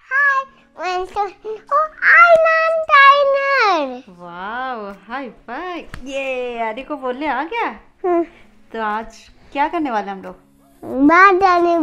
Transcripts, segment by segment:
वाह, hi fi. ये आदि को बोलने आ गया। तो आज क्या करने वाले हम लोग? बाहर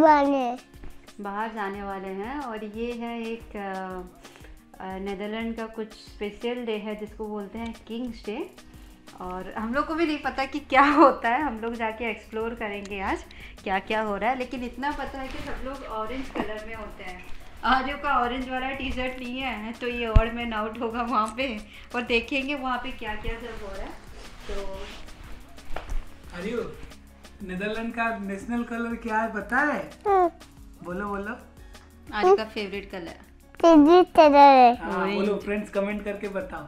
जाने वाले हैं। और ये है एक नीदरलैंड का कुछ स्पेशल डे है जिसको बोलते हैं किंग्स डे। और हम लोग को भी नहीं पता कि क्या होता है, हम लोग जाके एक्सप्लोर करेंगे आज क्या क्या हो रहा है। लेकिन इतना पता है कि सब लोग ऑरेंज कलर में होते हैं। आर्यो का ऑरेंज वाला टी शर्ट नहीं है तो ये और मैन आउट होगा वहाँ पे, और देखेंगे वहाँ पे क्या क्या सब हो रहा है। तो आर्यो, नीदरलैंड का नेशनल कलर क्या है पता है? बोलो बोलो। आर्यो का फेवरेट कलर बोलो फ्रेंड्स, कमेंट करके बताओ।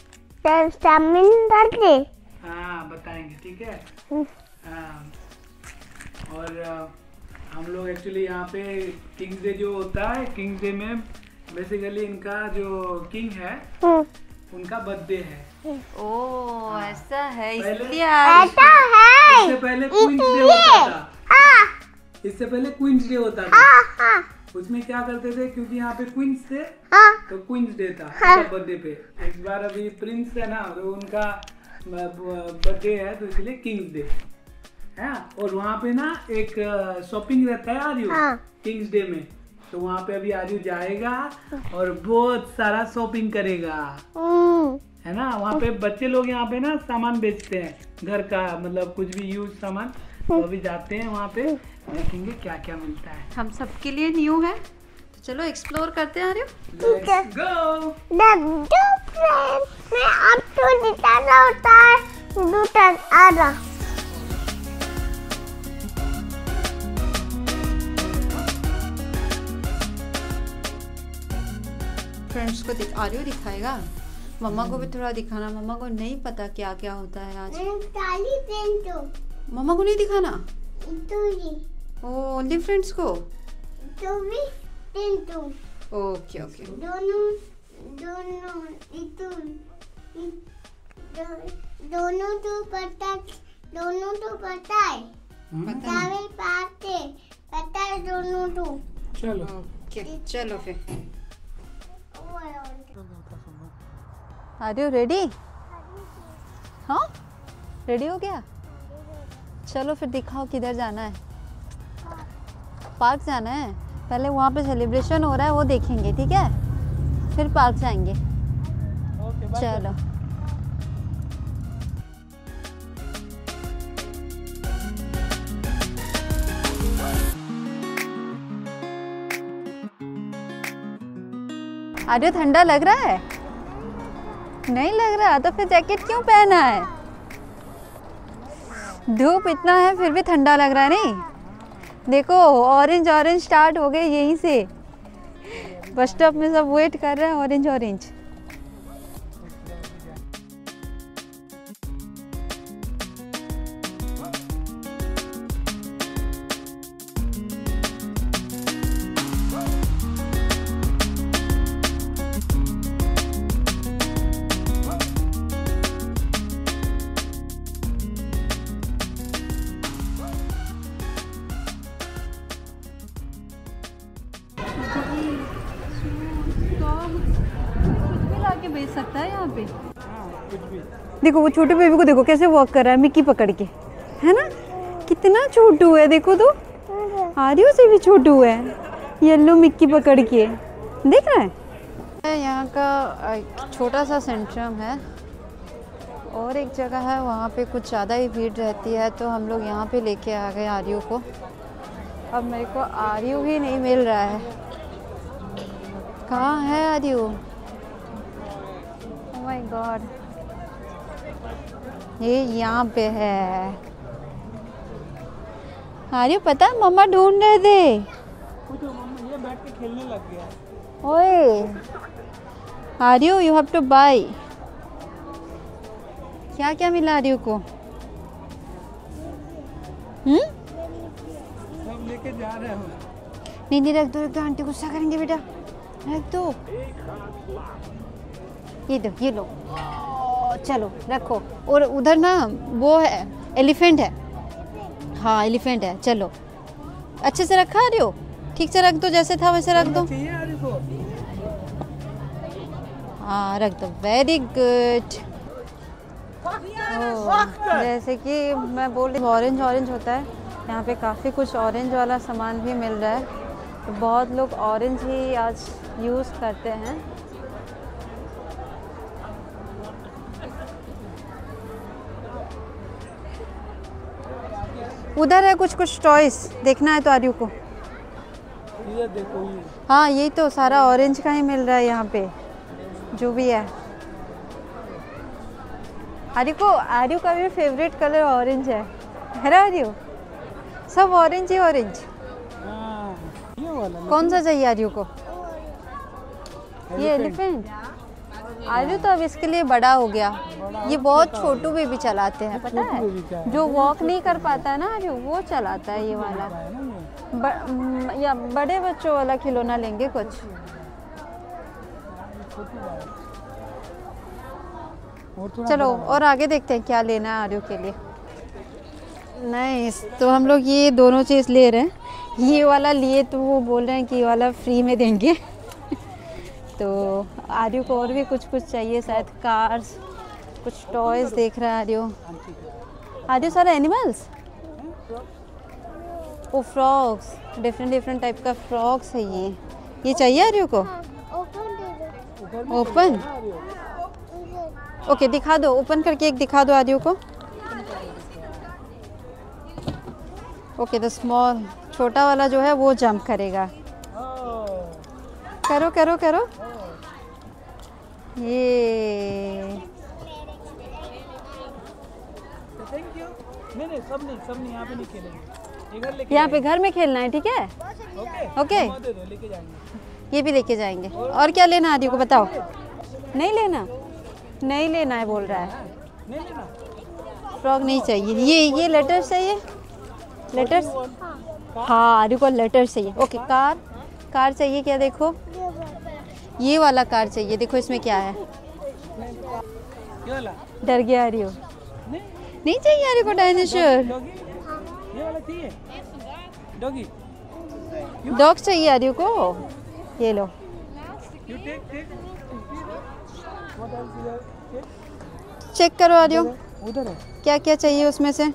हाँ बताएंगे, ठीक है। हाँ, और हम लोग एक्चुअली यहाँ पे किंग्स डे जो होता है, किंग्स डे में बेसिकली इनका जो किंग है उनका बर्थडे है। ओह ऐसा है, इसलिए इससे पहले क्वींस डे होता था। इससे पहले क्वींस डे होता था। उसमें क्या करते थे, क्योंकि यहाँ पे क्वींस थे तो क्वींस डे था उनका बर्थडे पे। इस बार अभी प्रिंस है ना, तो उनका बर्थडे है तो इसलिए किंग्स डे है। और वहाँ पे ना एक शॉपिंग रहता है आर्यू किंग्स डे में, तो वहाँ पे अभी आर्यू जाएगा और बहुत सारा शॉपिंग करेगा, है ना। वहाँ पे बच्चे लोग यहाँ पे ना सामान बेचते हैं, घर का मतलब कुछ भी यूज सामान। तो अभी जाते हैं वहाँ पे, देखेंगे क्या क्या मिलता है। हम सबके लिए न्यू है, तो चलो एक्सप्लोर करते हैं आर्यू। Let's go! मैं आपको दिखाना होता है दूसरा आधा। फ्रेंड्स को आर्यू दिखाएगा, मम्मा को भी थोड़ा दिखाना। मम्मा को नहीं पता क्या क्या होता है आज। मम्मा को नहीं दिखाना, ओनली फ्रेंड्स को। Okay okay. दोनों तो पता है। पता है दोनों तो। चलो ओके चलो फिर। Are you ready? हाँ रेडी हो गया? चलो फिर दिखाओ किधर जाना है। पार्क जाना है, पहले वहाँ पे सेलिब्रेशन हो रहा है वो देखेंगे, ठीक है, फिर पार्क जाएंगे। चलो आर्यो ठंडा लग रहा है? नहीं लग रहा तो फिर जैकेट क्यों पहना है? धूप इतना है फिर भी ठंडा लग रहा है। नहीं देखो ऑरेंज ऑरेंज स्टार्ट हो गए यहीं से, बस स्टॉप में सब वेट कर रहे हैं ऑरेंज ऑरेंज। बेच सकता है यहाँ पे। देखो वो छोटे बेबी को देखो कैसे वॉक कर रहा है मिक्की पकड़ के, है ना। कितना छोटू है देखो तो, आर्यो से भी छोटू है, येलो मिक्की पकड़ के, देख रहा है। यहाँ का छोटा सा सेंट्रम है और एक जगह है वहाँ पे कुछ ज़्यादा ही भीड़ रहती है, तो हम लोग यहाँ पे लेके आ गए आर्यो को। अब मेरे को आर्यो ही नहीं मिल रहा है, कहाँ है आर्यो? ओह माय गॉड, ये यहाँ पे है। आर्यो पता है मम्मा ढूंढ रहे थे। मम्मा ये बैठ के खेलने लग गया। ओए Aryo you have to buy. क्या क्या मिला आर्यो को? सब लेके जा रहे हो? नहीं नहीं रख दो, आंटी गुस्सा करेंगे बेटा, रख दो। ये दो, ये लो, चलो रखो। और उधर ना वो है एलिफेंट है, हाँ एलिफेंट है। चलो अच्छे से रखा रही हो, ठीक से रख दो, जैसे था वैसे रख दो। चाहिए हाँ रख दो, वेरी गुड। जैसे कि मैं बोल रही ऑरेंज ऑरेंज होता है, यहाँ पे काफ़ी कुछ ऑरेंज वाला सामान भी मिल रहा है, तो बहुत लोग ऑरेंज ही आज यूज़ करते हैं। उधर है कुछ कुछ टॉयस, देखना है तो आर्यू को। ये देखो ये। हाँ यही तो सारा ऑरेंज का ही मिल रहा है यहाँ पे जो भी है। आर्यू का भी फेवरेट कलर ऑरेंज है ना आर्यू? सब ऑरेंज ही ऑरेंज। ये वाला कौन सा चाहिए आर्यू को? ये एलिफेंट। आर्यू तो अब इसके लिए बड़ा हो गया, ये बहुत छोटू बेबी चलाते हैं, पता है? जो वॉक नहीं कर पाता है ना आर्यू, वो चलाता है ये वाला। या बड़े बच्चों वाला खिलौना लेंगे कुछ। चलो और आगे देखते हैं क्या लेना है आर्यू के लिए। नहीं तो हम लोग ये दोनों चीज़ ले रहे हैं। ये वाला लिए तो वो बोल रहे हैं कि ये वाला फ्री में देंगे। तो आर्यू को और भी कुछ कुछ चाहिए, शायद कार्स, कुछ टॉयज देख रहा है आर्यू सारा एनिमल्स। वो फ्रॉक्स, डिफरेंट टाइप का फ्रॉक्स है ये चाहिए आर्यू को? ओपन ओके दिखा दो, ओपन करके एक दिखा दो आर्यू को। ओके द स्मॉल, छोटा वाला जो है वो जंप करेगा। करो करो करो। ये नहीं सब नहीं यहाँ पे नहीं खेलेंगे, यहाँ पे घर में खेलना है, ठीक है? ओके लेके जाएंगे। ये भी लेके जाएंगे। और क्या लेना आर्यू को बताओ? नहीं लेना है बोल रहा है। नहीं लेना, फ्रॉक नहीं चाहिए। ये लेटर्स चाहिए, लेटर्स। हाँ आर्यू को लेटर्स चाहिए। ओके कार चाहिए क्या? देखो ये वाला कार चाहिए, देखो इसमें क्या है। ये वाला डर गया आर्यू। नहीं चाहिए आर्यू को डायनासोर। ये वाला चाहिए, डॉगी। डॉग चाहिए आर्यू को। ये लो। You take. What else is there? Check करो आर्यू उधर है। क्या क्या चाहिए उसमें से।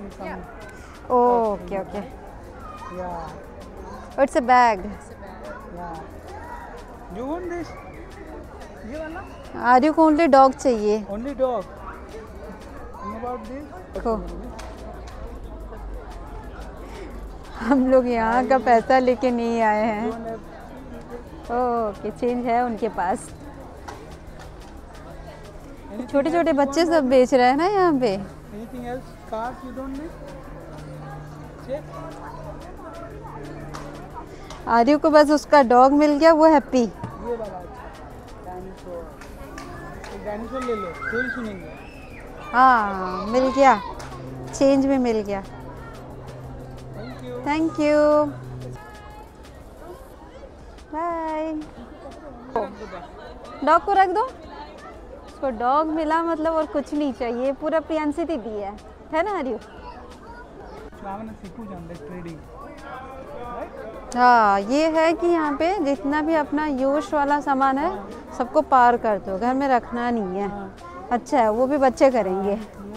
Okay it's a bag. You want this? ये वाला? आर्यू को ओनली डॉग चाहिए। Only dog. And about this? देखो हम लोग यहाँ का पैसा लेके नहीं आए हैं। ओके चेंज है उनके पास। छोटे छोटे बच्चे सब बेच रहे हैं ना यहाँ पे। Anything else? Cars you don't need? Check. आर्यू को बस उसका डॉग मिल गया, वो हैप्पी। ये वाला डायनासोर, एक डायनासोर ले लो, स्टोरी सुनेंगे। हाँ मिल गया, चेंज भी मिल गया। Thank you bye. डॉग को रख दो, उसको डॉग मिला मतलब और कुछ नहीं चाहिए, पूरा प्रियांशी दीदी है ना आर्यू? हाँ ये है कि यहाँ पे जितना भी अपना यूज वाला सामान है सबको पार कर दो, घर में रखना नहीं है। अच्छा है, वो भी बच्चे करेंगे।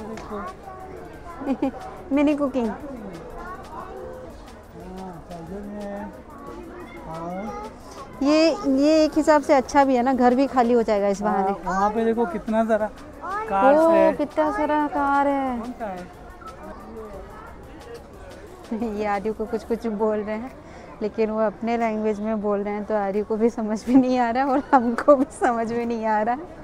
Mini cooking. ये एक हिसाब से अच्छा भी है ना, घर भी खाली हो जाएगा इस बहाने। वहाँ पे देखो कितना सारा कार है। कितना सारा कार है। ये आर्यू को कुछ कुछ बोल रहे हैं, लेकिन वो अपने लैंग्वेज में बोल रहे हैं, तो आर्यू को भी समझ में नहीं आ रहा है और हमको भी समझ में नहीं आ रहा है।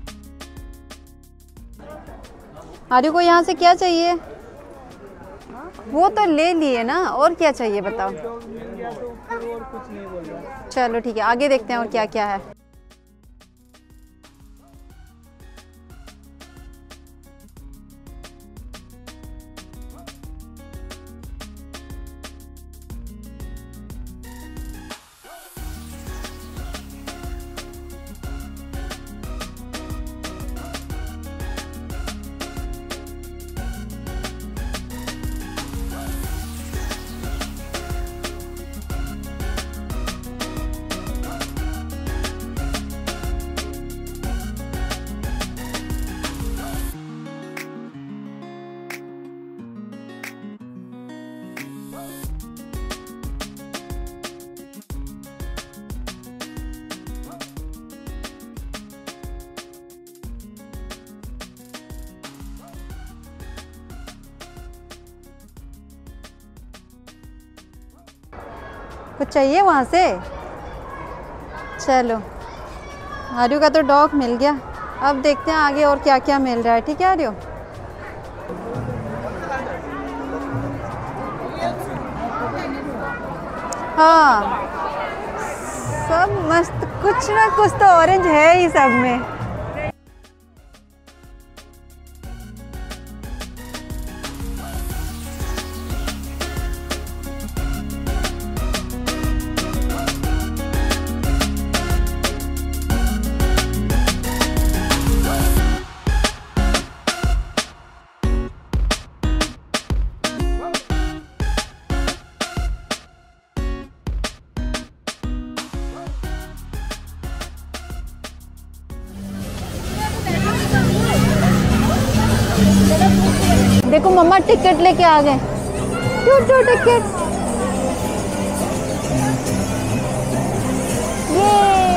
आर्यू को यहाँ से क्या चाहिए? वो तो ले लिए ना, और क्या चाहिए बताओ। और कुछ नहीं बोल रहा। चलो ठीक है, आगे देखते हैं और क्या क्या है। कुछ चाहिए वहाँ से? चलो, आर्यू का तो डॉग मिल गया। अब देखते हैं आगे और क्या क्या मिल रहा है। ठीक है आर्यू? हाँ, सब मस्त, कुछ ना कुछ तो ऑरेंज है ही सब में। देखो मम्मा टिकट लेके आ गए। Two ticket. ये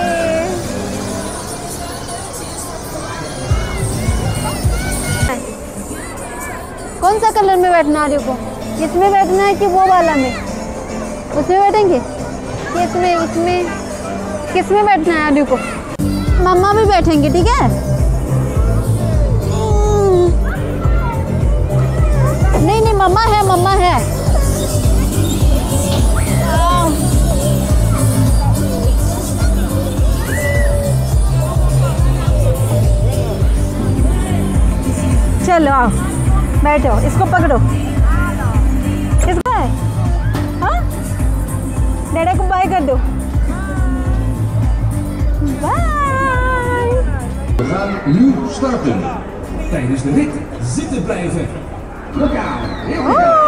कौन सा कलर में बैठना है आर्यू को? इसमें बैठना है कि वो वाला में? उसमें बैठेंगे कि इसमें? इसमें किस में बैठना है आर्यू को? मम्मा भी बैठेंगे, ठीक है? नहीं नहीं, मम्मा है, मम्मा है। चलो आओ, बैठो, इसको पकड़ो। किसको है? हाँ, डैडा को बाय कर दो। Bye. We gaan nu starten. Tijdens de rit zitten blijven. Look out! Here we go!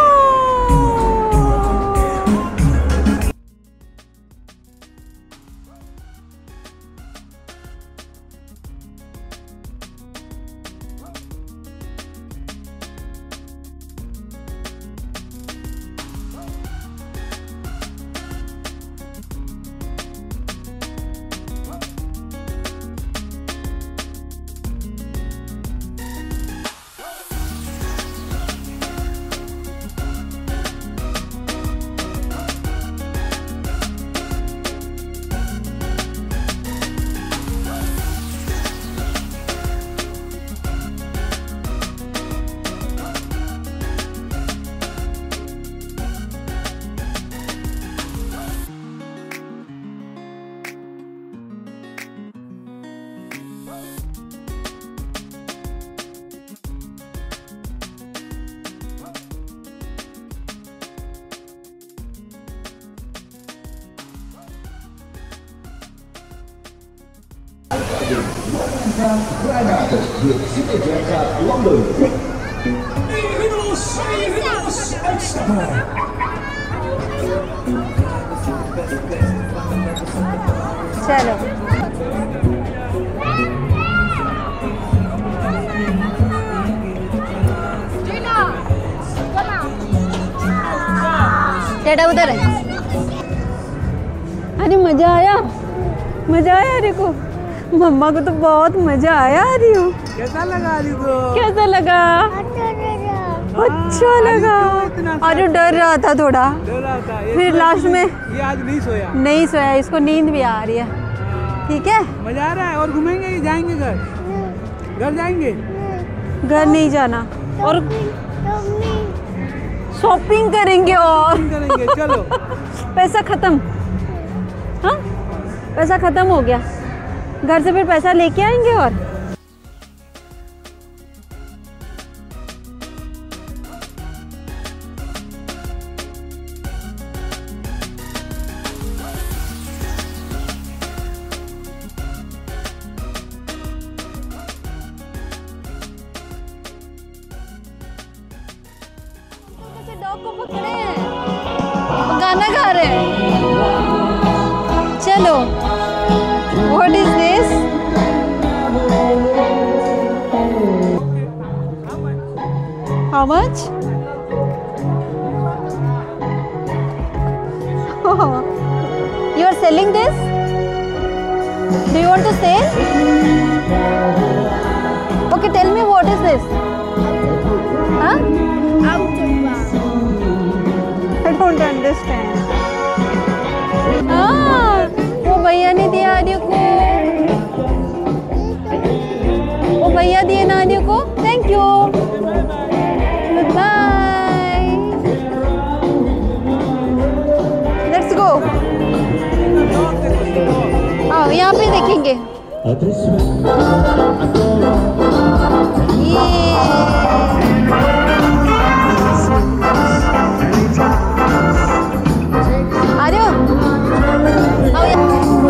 Vrijdagen, de Superjet gaat landen. Inmiddels, uitstappen. चलो डैडा उधर है। अरे मजा आया, मजा आया अरे को। मम्मा को तो बहुत मजा आया आर्यू। कैसा लगा आर्यू को? कैसा लगा? अच्छा लगा। आर्यू डर रहा था थोड़ा, फिर लास्ट में ये आज नहीं सोया। नहीं सोया, इसको नींद भी आ रही है। ठीक है, मजा आ रहा है। और घूमेंगे कि जाएंगे घर? घर जाएंगे? घर नहीं जाना। और शॉपिंग करेंगे और करेंगे, चलो। पैसा खत्म। हाँ, पैसा खत्म हो गया। घर से फिर पैसा लेके आएंगे और डॉग को पकड़े हैं, गाना गा रहे हैं। चलो, what is this? How much? You are selling this? Do you want to sell? Okay, tell me what is this? Huh? I don't understand. हाँ, वो भैया ने दिया आदित्य को। वो भैया दिए ना आदित्य को। Thank you. Goodbye. Let's go. आओ, यहाँ पे देखेंगे। आ रहे हो? आओ यहाँ।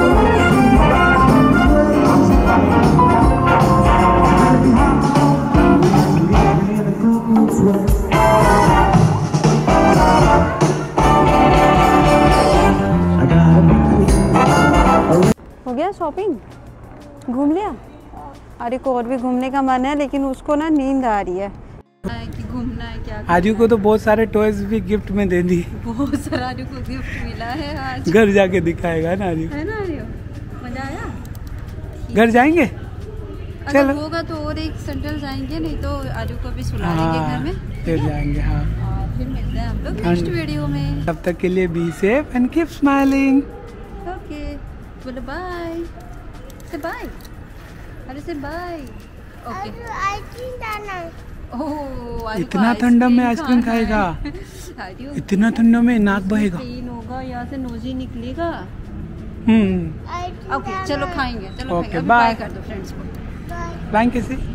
हो गया शॉपिंग? घूम लिया? अरे को और भी घूमने का मन है, लेकिन उसको ना नींद आ रही है कि घूमना है क्या। आजू को तो बहुत सारे टॉयज भी गिफ्ट में दे दी। बहुत सारा आजू को गिफ्ट मिला है आज। घर जाके दिखाएगा ना आजू, है ना आजू? मजा आया? घर जाएंगे। अगर होगा तो और एक सेंटर जाएंगे, नहीं तो आजू को भी सुला देंगे घर में। फिर जाएंगे। हाँ, और फिर मिलते हैं हम लोग नेक्स्ट वीडियो में। तब तक के लिए be safe and keep smiling. Okay, बोलो बाय। से बाय। अरे से बाय। ओके। ओह, इतना ठंडा में आइसक्रीम खाएगा? इतना ठंडा में नाक बहेगा। पेन होगा, यहाँ से नोजी निकलेगा। ओके, चलो खाएंगे। चलो ओके, खाएंगे। बाय कर दो फ्रेंड्स को। बाय कैसे?